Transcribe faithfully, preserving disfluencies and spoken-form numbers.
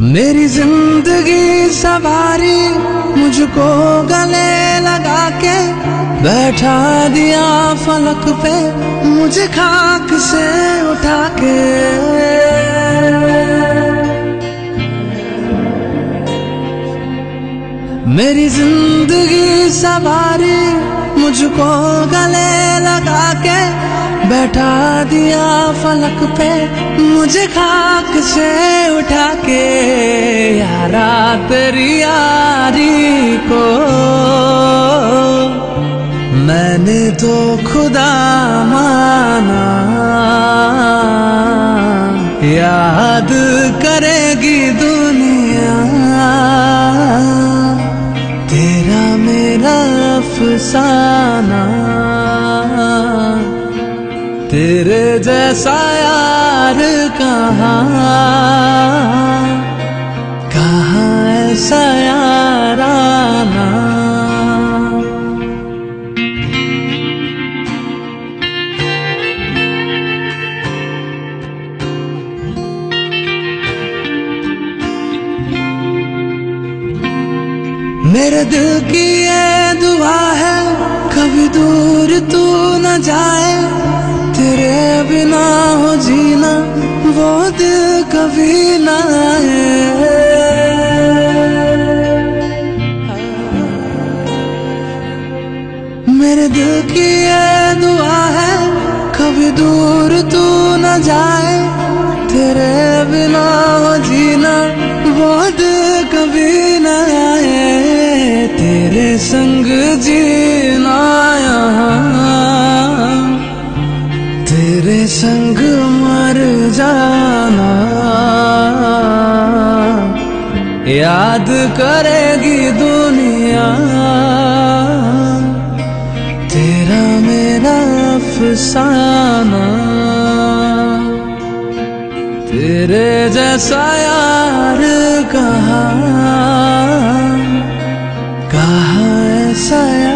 मेरी जिंदगी सवारी मुझको गले लगा के बैठा दिया फलक पे मुझे खाक से उठा के। मेरी जिंदगी सवारी मुझको गले लगा के बैठा दिया फलक पे मुझे खाक से उठा के। यारा तेरी यारी को मैंने तो खुदा माना, याद करेगी दुनिया तेरा मेरा अफसाना। तेरे जैसा यार कहाँ कहाँ ऐसा याराना। मेरे दिल की ये दुआ है कभी दूर तू न जाए, तेरे बिना हो जीना वो दिल कभी ना आए। मेरे दिल की ये दुआ है कभी दूर तू न जाए, तेरे बिना हो जीना वो दिल कभी ना आए। तेरे संग जीना यहाँ तेरे संग मर जाना, याद करेगी दुनिया तेरा मेरा अफसाना। तेरे जैसा यार कहाँ कहाँ ऐसा